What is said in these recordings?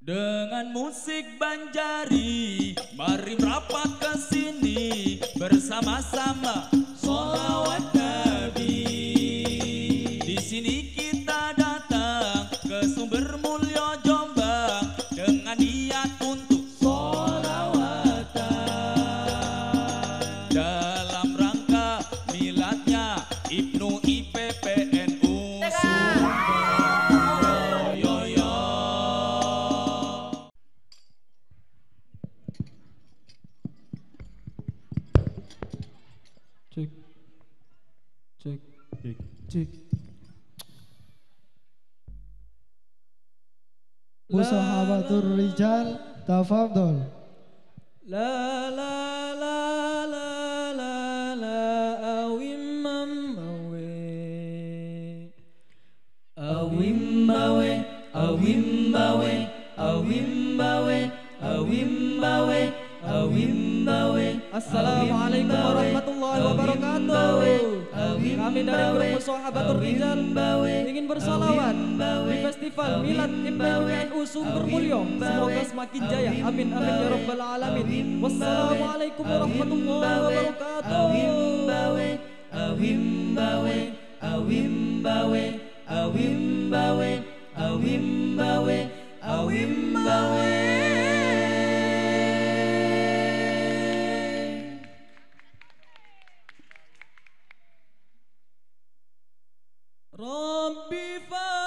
Dengan musik Banjari, mari merapat ke sini bersama-sama sholawat Nabi. Di sini kita datang ke sumber mulya Jombang dengan niat untuk sholawatan dalam rangka miladnya Ibnu IPPNU Sumber. Cek. Musahabatur rijal tafadhol. La la la la la la awimam awe awimbawe awimbawe awimbawe awimbawe awimbawe. Assalamualaikum warahmatullahi wabarakatuh. Kami dari grup Musahabatur Rijal ingin bersolawat di Festival Milad IPPNU Sumber Mulyo. Semoga semakin jaya. Amin amin ya rabbal alamin. Wassalamualaikum warahmatullahi wabarakatuh. Awimbawe awimbawe awimbawe awimbawe awimbawe awimbawe. Rabbi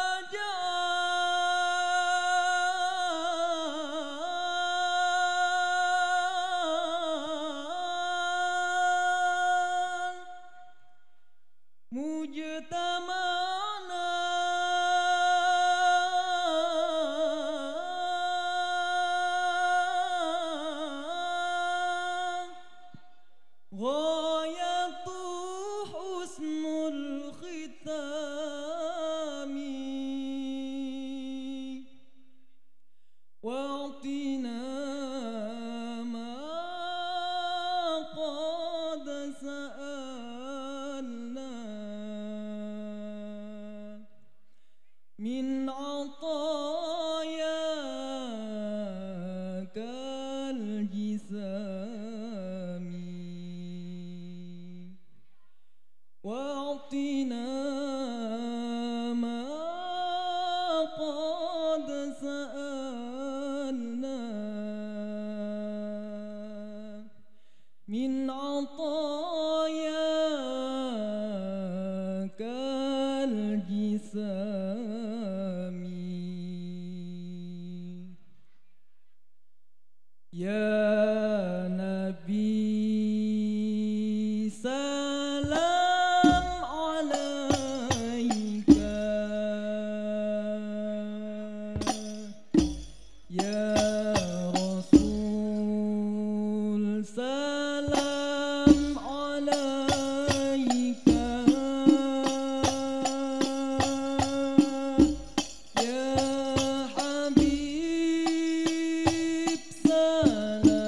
fajal mujtamana ghayatu husnul khitami wa'tina ma qad sa'alna min atayakal jisami wa'tina ma qad sa'alna min atayakal jisami. Ya Nabi salam alaika, ya Rasul salam alaika, ya Habib salam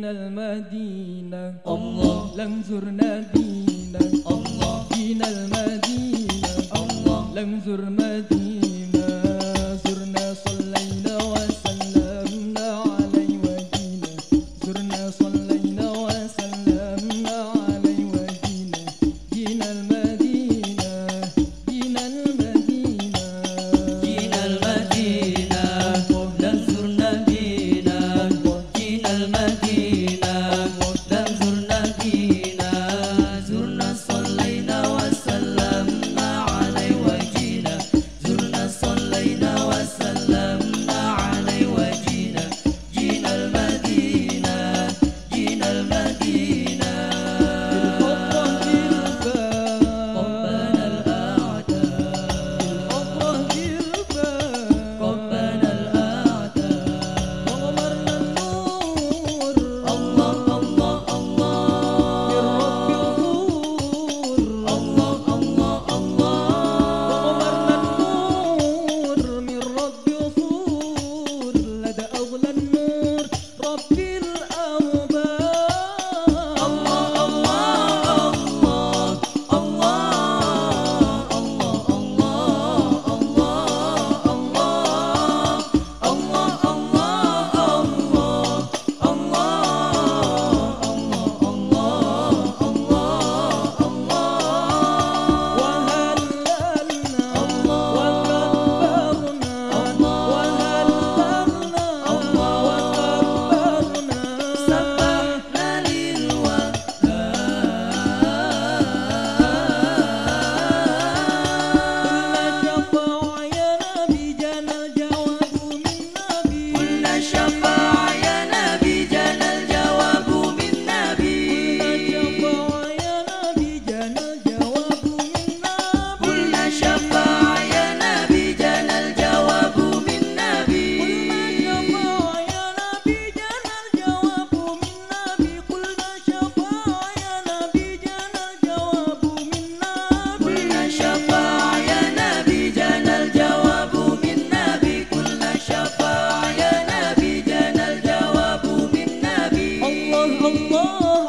جينا المدينة الله لم زرنا دينا الله جينا المدينة الله لم زر مدينة زرنا صلينا وسلمنا عليه وجينا زرنا صلينا وسلمنا عليه وجينا جينا المدينة جينا المدينة جينا المدينة لم زرنا دينا جينا المدينة لم زرنا دينا زرنا صلينا وسلمنا عليه وجينا زرنا صلينا وسلمنا عليه وجينا جينا المدينة جينا المدينة ربنا الأعداء ربنا الأعداء وغمرنا النور الله الله الله الله الله الله وغمرنا النور من رب غفور لدى أغلى النور رب الأرباب الله الله الله الله قلنا شفاعة يا نبي جانا الجواب من نبي قلنا شفاعة يا نبي جانا الجواب من نبي قلنا شفاعة يا نبي جانا الجواب من نبي قلنا شفاعة يا نبي جانا الجواب من نبي الله الله